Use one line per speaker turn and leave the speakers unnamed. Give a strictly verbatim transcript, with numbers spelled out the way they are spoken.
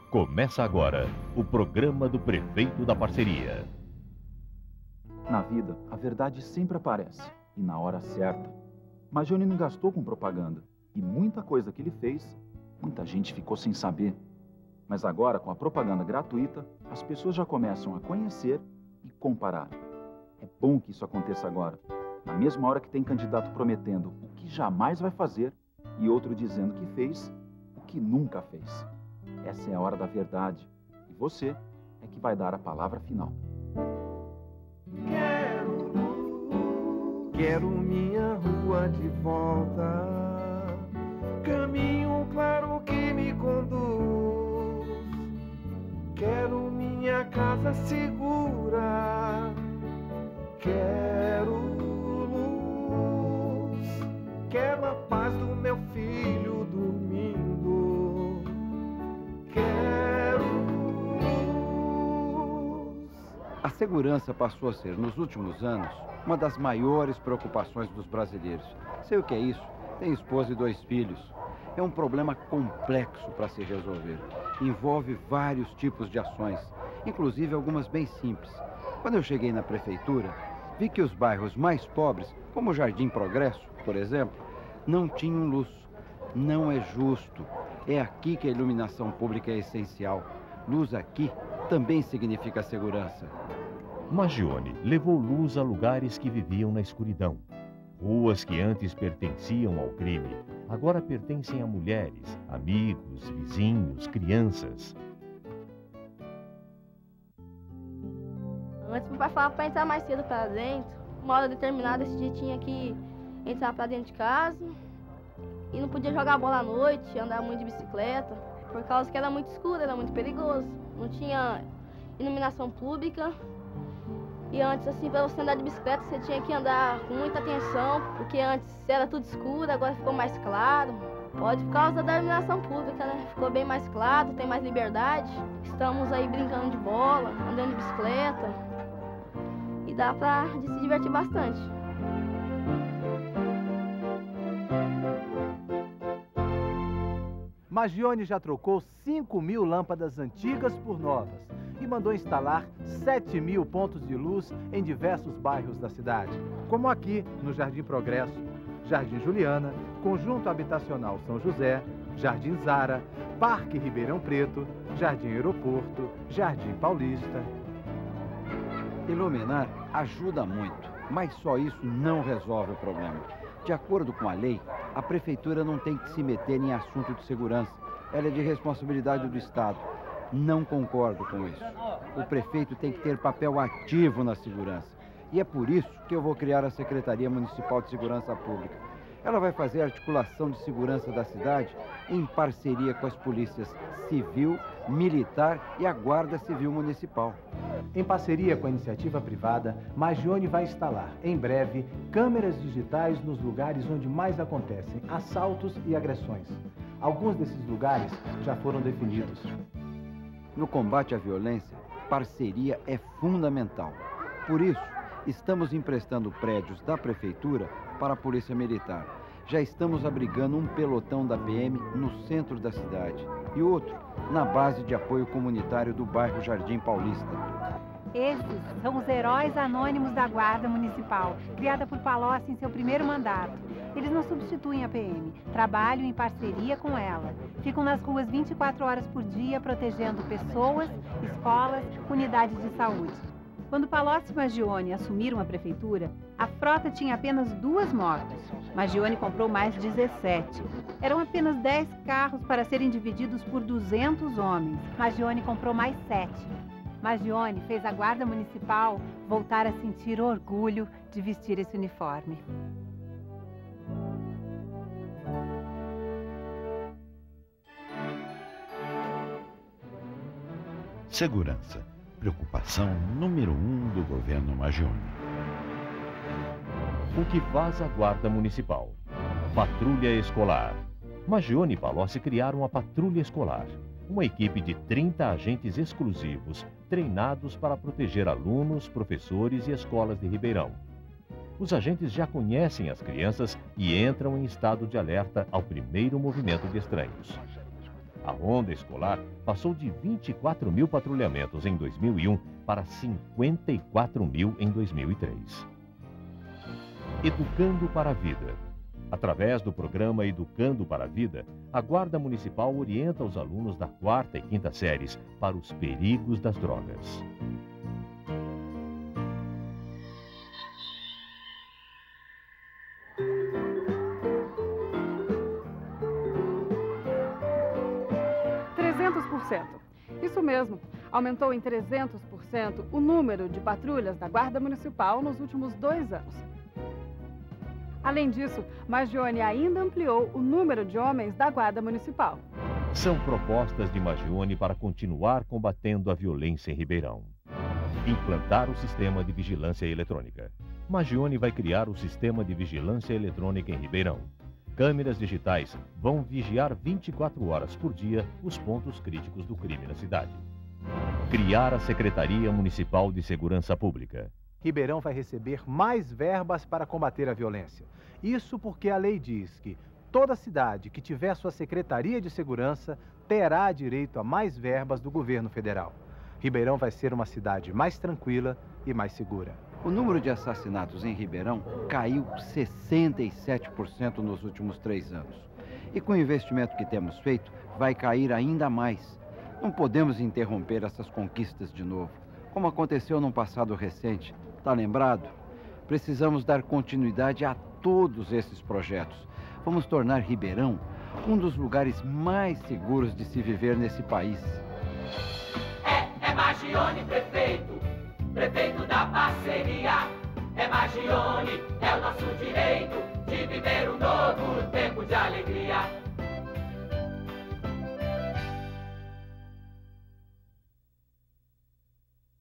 Começa agora o programa do Prefeito da Parceria.
Na vida, a verdade sempre aparece, e na hora certa. Magione não gastou com propaganda, e muita coisa que ele fez, muita gente ficou sem saber. Mas agora, com a propaganda gratuita, as pessoas já começam a conhecer e comparar. É bom que isso aconteça agora, na mesma hora que tem candidato prometendo o que jamais vai fazer e outro dizendo que fez o que nunca fez. Essa é a hora da verdade, e você é que vai dar a palavra final.
Quero, quero minha rua de volta, caminho claro que me conduz. Quero minha casa segura, quero luz, quero a paz do meu filho dormindo, quero luz.
A segurança passou a ser, nos últimos anos, uma das maiores preocupações dos brasileiros. Sei o que é isso, tem esposa e dois filhos. É um problema complexo para se resolver. Envolve vários tipos de ações, inclusive algumas bem simples. Quando eu cheguei na prefeitura, vi que os bairros mais pobres, como o Jardim Progresso, por exemplo, não tinham luz. Não é justo. É aqui que a iluminação pública é essencial. Luz aqui também significa segurança.
Magione levou luz a lugares que viviam na escuridão. Ruas que antes pertenciam ao crime, agora pertencem a mulheres, amigos, vizinhos, crianças.
Antes meu pai falava para entrar mais cedo para dentro. Uma hora determinada esse dia tinha que entrar para dentro de casa. E não podia jogar bola à noite, andar muito de bicicleta, por causa que era muito escuro, era muito perigoso. Não tinha iluminação pública. E antes, assim, para você andar de bicicleta, você tinha que andar com muita atenção, porque antes era tudo escuro, agora ficou mais claro. Pode por causa da iluminação pública, né? Ficou bem mais claro, tem mais liberdade. Estamos aí brincando de bola, andando de bicicleta. E dá pra se divertir bastante.
Magione já trocou cinco mil lâmpadas antigas por novas e mandou instalar sete mil pontos de luz em diversos bairros da cidade, como aqui no Jardim Progresso, Jardim Juliana, Conjunto Habitacional São José, Jardim Zara, Parque Ribeirão Preto, Jardim Aeroporto, Jardim Paulista.
Iluminar ajuda muito, mas só isso não resolve o problema. De acordo com a lei, a prefeitura não tem que se meter em assunto de segurança. Ela é de responsabilidade do Estado. Não concordo com isso. O prefeito tem que ter papel ativo na segurança. E é por isso que eu vou criar a Secretaria Municipal de Segurança Pública. Ela vai fazer a articulação de segurança da cidade em parceria com as polícias civil, militar e a Guarda Civil Municipal.
Em parceria com a iniciativa privada, Magione vai instalar, em breve, câmeras digitais nos lugares onde mais acontecem assaltos e agressões. Alguns desses lugares já foram definidos.
No combate à violência, parceria é fundamental. Por isso, estamos emprestando prédios da prefeitura para a Polícia Militar. Já estamos abrigando um pelotão da P M no centro da cidade e outro na base de apoio comunitário do bairro Jardim Paulista.
Esses são os heróis anônimos da Guarda Municipal, criada por Palocci em seu primeiro mandato. Eles não substituem a P M, trabalham em parceria com ela. Ficam nas ruas vinte e quatro horas por dia, protegendo pessoas, escolas, unidades de saúde. Quando Palocci e Magione assumiram a prefeitura, a frota tinha apenas duas motos. Magione comprou mais dezessete. Eram apenas dez carros para serem divididos por duzentos homens. Magione comprou mais sete. Magione fez a Guarda Municipal voltar a sentir orgulho de vestir esse uniforme.
Segurança, preocupação número um do governo Magione.
O que faz a Guarda Municipal? Patrulha Escolar. Magione e Palocci criaram a Patrulha Escolar, uma equipe de trinta agentes exclusivos, treinados para proteger alunos, professores e escolas de Ribeirão. Os agentes já conhecem as crianças e entram em estado de alerta ao primeiro movimento de estranhos. A ronda escolar passou de vinte e quatro mil patrulhamentos em dois mil e um para cinquenta e quatro mil em dois mil e três. Educando para a Vida. Através do programa Educando para a Vida, a Guarda Municipal orienta os alunos da quarta e quinta séries para os perigos das drogas.
trezentos por cento. Isso mesmo, aumentou em trezentos por cento o número de patrulhas da Guarda Municipal nos últimos dois anos. Além disso, Magione ainda ampliou o número de homens da Guarda Municipal.
São propostas de Magione para continuar combatendo a violência em Ribeirão. Implantar o sistema de vigilância eletrônica. Magione vai criar o sistema de vigilância eletrônica em Ribeirão. Câmeras digitais vão vigiar vinte e quatro horas por dia os pontos críticos do crime na cidade. Criar a Secretaria Municipal de Segurança Pública.
Ribeirão vai receber mais verbas para combater a violência. Isso porque a lei diz que toda cidade que tiver sua Secretaria de Segurança terá direito a mais verbas do governo federal. Ribeirão vai ser uma cidade mais tranquila e mais segura.
O número de assassinatos em Ribeirão caiu sessenta e sete por cento nos últimos três anos. E com o investimento que temos feito, vai cair ainda mais. Não podemos interromper essas conquistas de novo, como aconteceu num passado recente. Está lembrado? Precisamos dar continuidade a todos esses projetos. Vamos tornar Ribeirão um dos lugares mais seguros de se viver nesse país.
É, é Magione prefeito, prefeito da parceria. É Magione, é o nosso direito de viver um novo tempo de alegria.